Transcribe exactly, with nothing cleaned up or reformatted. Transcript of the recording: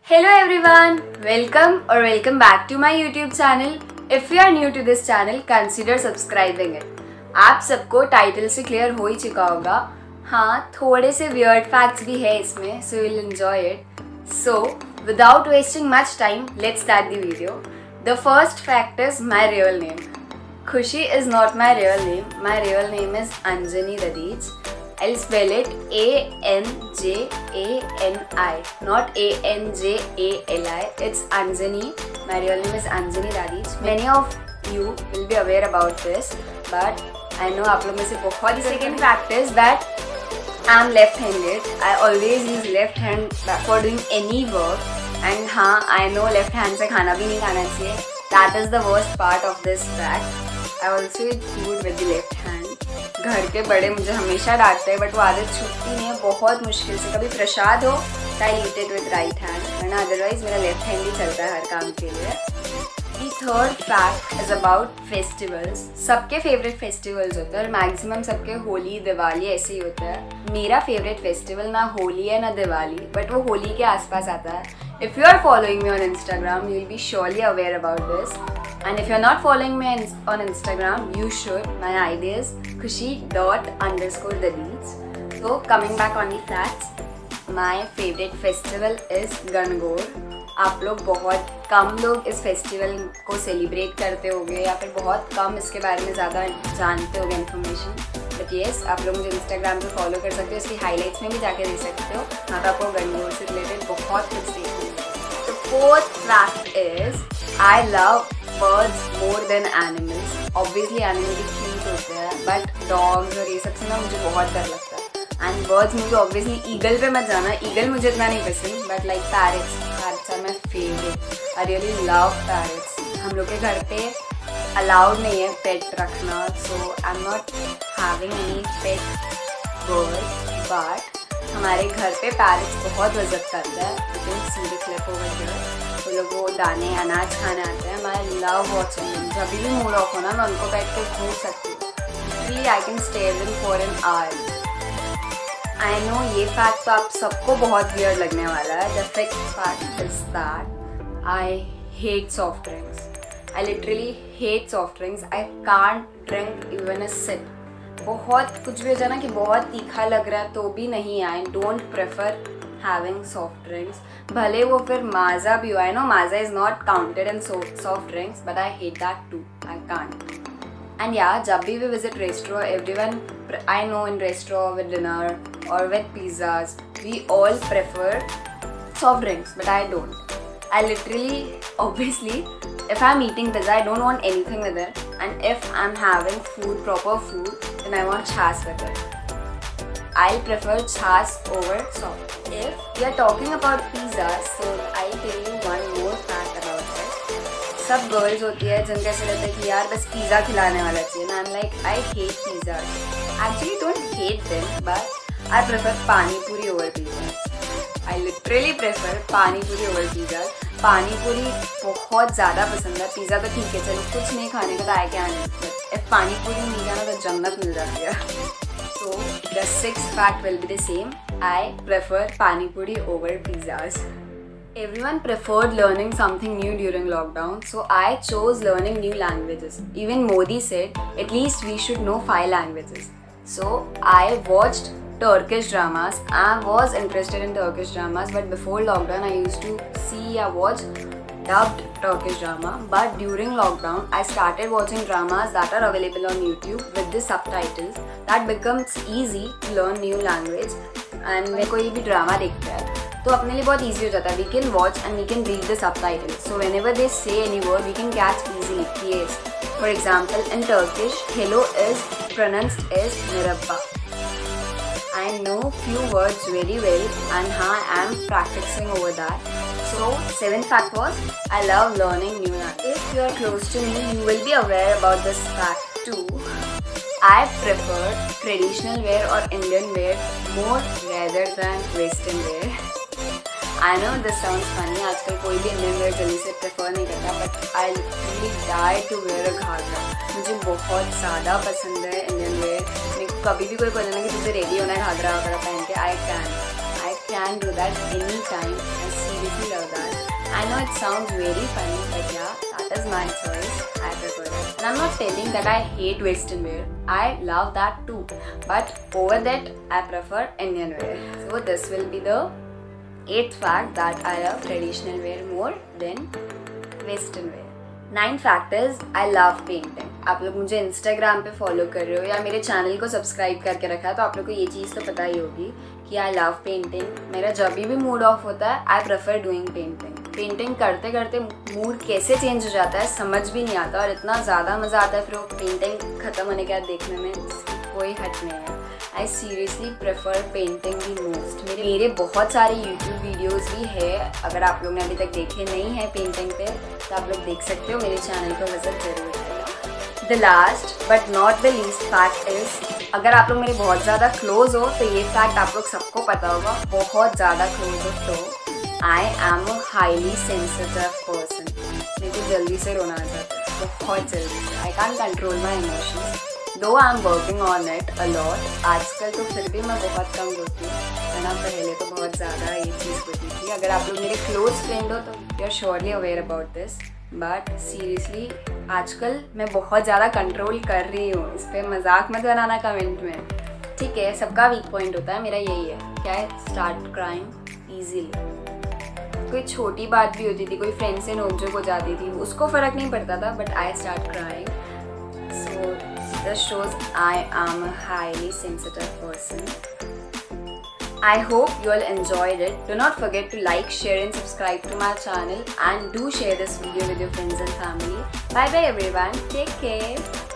Hello everyone, welcome or welcome back to my YouTube channel. If you are new to this channel, consider subscribing it. आप सबको title से clear हो ही चुका होगा. हाँ, थोड़े से weird facts भी है इसमें, so you'll enjoy it. So, without wasting much time, let's start the video. The first fact is my real name. Khushi is not my real name. My real name is Anjani Radij. I'll spell it A N J A N I, not A N J A L I. It's Anjani. My real name is Anjani Radij. Many of you will be aware about this, but I know आप लोग में से बहुत. The second fact is that I'm left-handed. I always use left hand for doing any work. And हाँ, I know left hand से खाना भी नहीं खाना चाहिए. That is the worst part of this fact. I also eat food with the left hand. घर के बड़े मुझे हमेशा डांटते हैं, बट वो आदत छूटती नहीं है. बहुत मुश्किल से कभी प्रसाद हो तो I eat it with right hand, वरना अदरवाइज मेरा लेफ्ट हैंड ही चलता है हर काम के लिए. The third fact is about festivals. सबके फेवरेट फेस्टिवल्स होते हैं और मैक्सिमम सबके होली दिवाली ऐसे ही होता है. मेरा फेवरेट फेस्टिवल ना होली है ना दिवाली, बट वो होली के आसपास आता है. If you are following me on Instagram, you will be surely aware about this. And if you're not following me on Instagram, you should. My I D is khushi dot underscore dadij. So coming back on the facts, my favorite festival is Gangaur. आप लोग बहुत कम लोग इस festival को celebrate करते होंगे या फिर बहुत कम इसके बारे में ज़्यादा जानते होंगे इन्फॉर्मेशन. बट येस, आप लोग मुझे इंस्टाग्राम पे फॉलो कर सकते हो, इसकी हाईलाइट्स में भी जाके देख सकते हो. वहाँ पर आपको गणगौर से रिलेटेड बहुत कुछ देखने को. The fourth fact is I love birds more than animals. Obviously animal भी cute होते हैं, but dogs और ये सब से ना मुझे बहुत डर लगता है. And birds मुझे obviously eagle पे मत जाना, eagle मुझे इतना नहीं पसंद, but like parrots, parrots are my favorite. I really love parrots. हम लोग के घर पे allowed नहीं है pet रखना, so I'm not having any pet birds, but हमारे घर पे पैरेट्स बहुत इज्जत करता है. You can see the clip over here. वो लोग वो दाने अनाज खाने आते हैं. I love watching them. जब भी मूड ऑफ हो ना, मैं उनको बैठ के घूम सकती हूँ. Really, I can stare them for an hour. I know ये फैक्ट तो आप सबको बहुत weird लगने वाला है. The fifth fact is that I hate soft drinks. I literally hate soft drinks. I can't drink even a sip. बहुत कुछ भी हो जाए ना कि बहुत तीखा लग रहा है तो भी नहीं. I don't prefer having soft drinks, भले वो फिर माजा भी हो. I know Maaza is not counted in soft drinks, but I hate that too. I can't. And या जब भी we visit restaurant, everyone I know in restaurant with dinner और with pizzas, we all prefer soft drinks, but I don't. I literally, obviously, if I'm eating pizza, I don't want anything with it. And if I'm having food, proper food, then I want chas with it. I'll prefer chas over soft. If we are talking about pizza, so I'll tell you one more fact about it. सब girls होती है जिनका ऐसा रहता है कि यार बस पिज़्ज़ा खिलाने वाला चाहिए ना. I'm like, I hate pizza. Actually, don't hate them, but I prefer pani puri over pizza. I literally prefer पानी पूरी over pizza. पानी पूरी बहुत ज़्यादा पसंद है. पिज़्ज़ा तो ठीक है, चलो कुछ नहीं खाने का तो आए क्या नहीं, बट इफ पानी पूरी मिल जाना तो जन्नत मिल जाती है. So the sixth fact will be the same. I prefer पानी पूरी over pizzas. Everyone preferred learning something new during lockdown, so I chose learning new languages. Even Modi said at least we should know five languages. So I watched Turkish dramas. I was interested in Turkish dramas, but before lockdown I used to see or watch dubbed Turkish drama. But during lockdown I started watching dramas that are available on YouTube with the subtitles. That becomes easy to learn new language. And मैं कोई भी drama देखता है तो अपने लिए बहुत easy हो जाता है. We can watch and we can read the subtitles. So whenever they say any word, we can catch easily. Yes. For example, in Turkish, hello is pronounced as merhaba. I know few words very well, and हाँ, I am practicing over that. So seventh fact was I love learning new language. If you are close to me, you will be aware about this fact too. I prefer traditional wear or Indian wear more rather than Western wear. I know this sounds funny. आजकल कोई भी Indian wear जल्दी से prefer नहीं करता, but I literally die to wear a Ghaghara. मुझे बहुत ज़्यादा पसंद है Indian wear. मेरे को कभी भी कोई बोले ना कि तुझे रेडी होना है घाघरा वगैरह पहन के, I can. I can do that anytime. I seriously love that. I know it sounds very funny, but yeah, that is my choice. I prefer it. And I'm not telling that I hate western wear. I love that too. But over that, I prefer Indian wear. So this will be the eighth fact that I love traditional wear more than western wear. Nine fact is I love painting. आप लोग मुझे Instagram पे follow कर रहे हो या मेरे channel को सब्सक्राइब करके रखा है तो आप लोग को ये चीज़ तो पता ही होगी कि आई लव पेंटिंग। मेरा जब भी मूड ऑफ होता है I prefer doing painting. Painting करते करते मूड कैसे चेंज हो जाता है समझ भी नहीं आता और इतना ज़्यादा मज़ा आता है फिर वो पेंटिंग ख़त्म होने के बाद देखने में, कोई हट नहीं है। I seriously prefer painting the most. मेरे मेरे बहुत सारे यूट्यूब वीडियोज़ भी है, अगर आप लोग ने अभी तक देखे नहीं हैं पेंटिंग पे तो आप लोग देख सकते हो, मेरे चैनल को विजिट जरूर करें। The last but not the least fact is, अगर आप लोग मेरे बहुत ज़्यादा क्लोज हो तो ये फैक्ट आप लोग सबको पता होगा, बहुत ज़्यादा क्लोज हो तो I am a highly sensitive person. मेरे को जल्दी से रोना आ जाता है, बहुत जल्दी से। I can control my emotions though I am working on it a lot. आजकल तो फिर भी मैं बहुत कम रोती हूँ, वरना पहले तो बहुत ज़्यादा ये चीज़ होती थी। अगर आप लोग मेरे क्लोज फ्रेंड हो तो you are surely aware about this, but seriously आजकल मैं बहुत ज़्यादा कंट्रोल कर रही हूँ। इस पर मजाक मत बनाना कमेंट में, ठीक है? सबका वीक पॉइंट होता है, मेरा यही है, क्या है? Start crying easily. कोई छोटी बात भी होती थी, कोई फ्रेंड से नोकझोंक हो जाती थी, उसको फ़र्क नहीं पड़ता था, but I start crying. So this shows I am a highly sensitive person. I hope you all enjoyed it. Do not forget to like, share and subscribe to my channel, and do share this video with your friends and family. Bye bye everyone. Take care.